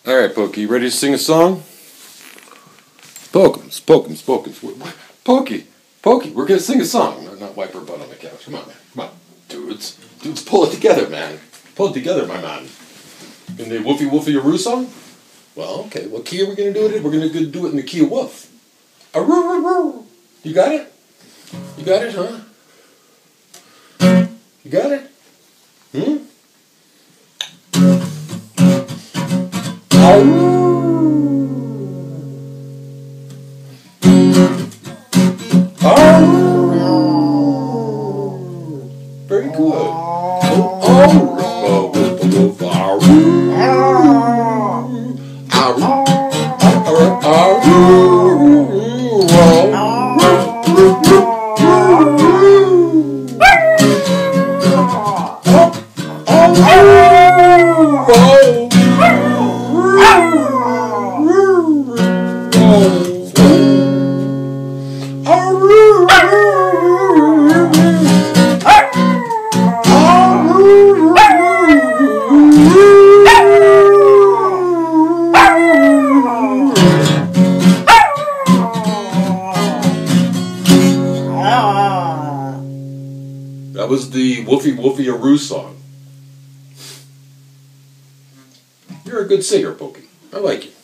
Alright, Pokey, you ready to sing a song? Pokey, we're gonna sing a song. Not wipe her butt on the couch. Come on, man. Come on, dudes. Dudes, pull it together, man. Pull it together, my man. In the Woofy Arrroo song? Well, okay. What key are we gonna do it in? We're gonna do it in the key of Woof. Arrroo. You got it? You got it, huh? You got it? Very good. That was the Woofy Arrroo song. You're a good singer, Pokey. I like you.